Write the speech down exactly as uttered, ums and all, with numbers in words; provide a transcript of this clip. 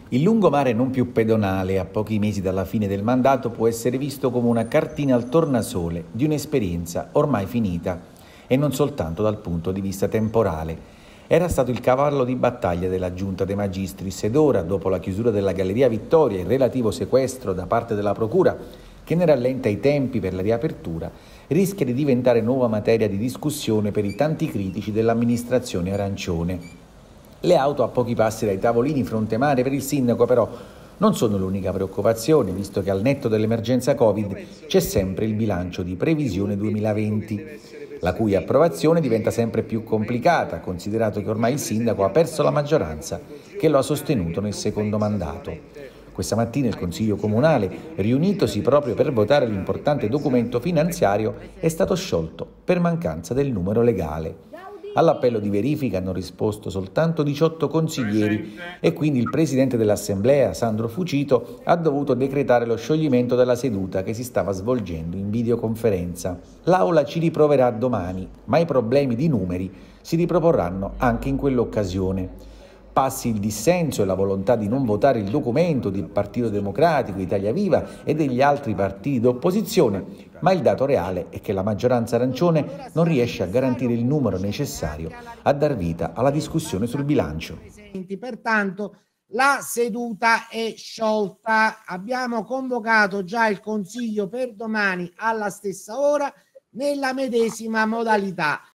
Il lungomare non più pedonale, a pochi mesi dalla fine del mandato, può essere visto come una cartina al tornasole di un'esperienza ormai finita, e non soltanto dal punto di vista temporale. Era stato il cavallo di battaglia della Giunta dei Magistris ed ora, dopo la chiusura della Galleria Vittoria e il relativo sequestro da parte della Procura, che ne rallenta i tempi per la riapertura, rischia di diventare nuova materia di discussione per i tanti critici dell'amministrazione arancione. Le auto a pochi passi dai tavolini fronte mare per il sindaco però non sono l'unica preoccupazione, visto che al netto dell'emergenza Covid c'è sempre il bilancio di previsione duemilaventi, la cui approvazione diventa sempre più complicata, considerato che ormai il sindaco ha perso la maggioranza che lo ha sostenuto nel secondo mandato. Questa mattina il Consiglio Comunale, riunitosi proprio per votare l'importante documento finanziario, è stato sciolto per mancanza del numero legale. All'appello di verifica hanno risposto soltanto diciotto consiglieri e quindi il presidente dell'Assemblea, Sandro Fucito, ha dovuto decretare lo scioglimento della seduta che si stava svolgendo in videoconferenza. L'Aula ci riproverà domani, ma i problemi di numeri si riproporranno anche in quell'occasione. Passi il dissenso e la volontà di non votare il documento del Partito Democratico, Italia Viva e degli altri partiti d'opposizione, ma il dato reale è che la maggioranza arancione non riesce a garantire il numero necessario a dar vita alla discussione sul bilancio. Pertanto la seduta è sciolta. Abbiamo convocato già il Consiglio per domani alla stessa ora nella medesima modalità.